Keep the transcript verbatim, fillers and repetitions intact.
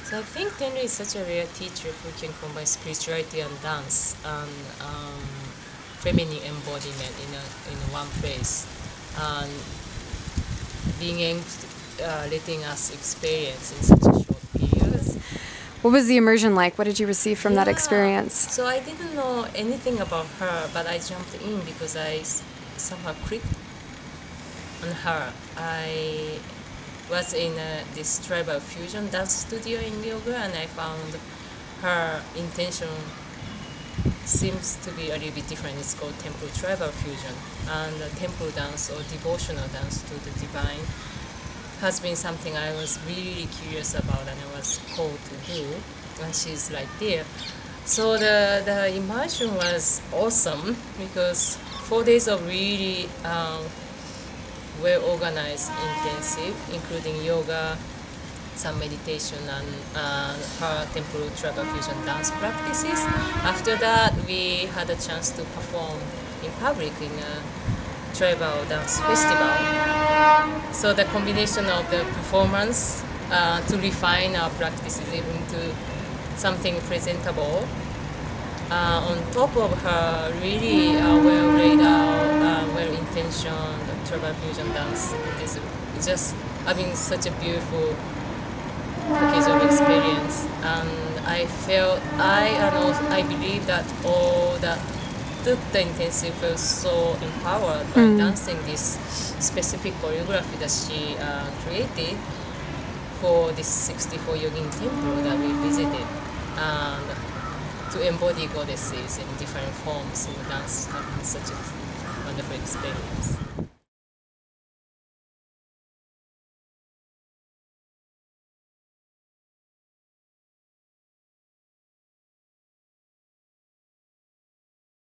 So I think Tenley is such a rare teacher who can combine spirituality and dance and um, feminine embodiment in a, in one place, and being able to, uh, letting us experience in such a short period. What was the immersion like? What did you receive from Yeah. that experience? So I didn't know anything about her, but I jumped in because I s- somehow clicked on her. I was in a, this tribal fusion dance studio in yoga, and I found her intention seems to be a little bit different. It's called temple tribal fusion, and uh, temple dance or devotional dance to the divine has been something I was really curious about, and I was called to do. And she's like there. So the the immersion was awesome because four days of really um, well organized, intensive, including yoga, some meditation, and uh, her temple tribal fusion dance practices. After that, we had a chance to perform in public in a tribal dance festival. So the combination of the performance uh, to refine our practices even to something presentable, uh, on top of her really uh, well laid out, uh, well intentioned tribal fusion dance, it is just having such a beautiful package of experience. And I felt I and also, I believe that all that took the intensive felt so empowered by Mm. dancing this specific choreography that she uh, created for this sixty-four Yogini temple that we visited, and to embody goddesses in different forms in dance, having such a wonderful experience.